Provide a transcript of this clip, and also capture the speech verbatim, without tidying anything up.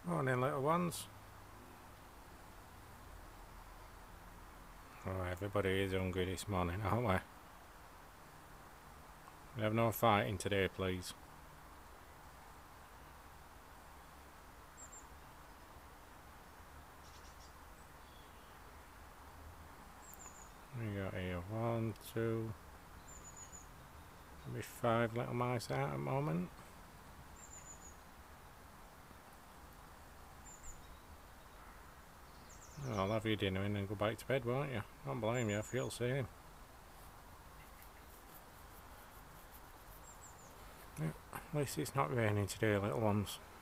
Morning, little ones. Oh, everybody is hungry this morning, aren't we? We have no fighting today, please. We got here one, two, maybe five little mice out at the moment. Oh, I'll have your dinner in and go back to bed, won't you? Don't blame you, I feel the same. Yeah, at least it's not raining today, little ones.